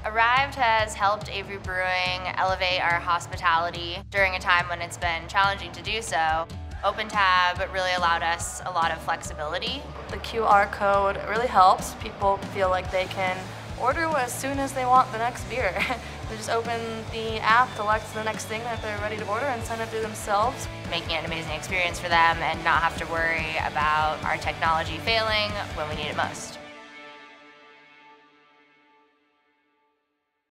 Arrived has helped Avery Brewing elevate our hospitality during a time when it's been challenging to do so. OpenTab really allowed us a lot of flexibility. The QR code really helps. People feel like they can order as soon as they want the next beer. They just open the app, select the next thing that they're ready to order, and send it through themselves. Making it an amazing experience for them and not have to worry about our technology failing when we need it most.